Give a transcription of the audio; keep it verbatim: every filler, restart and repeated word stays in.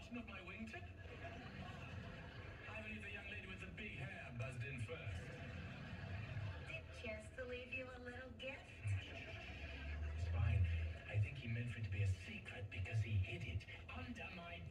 bottom of my wingtip? I believe the young lady with the big hair buzzed in first. Did Chester leave you a little gift? It's fine. I think he meant for it to be a secret because he hid it under my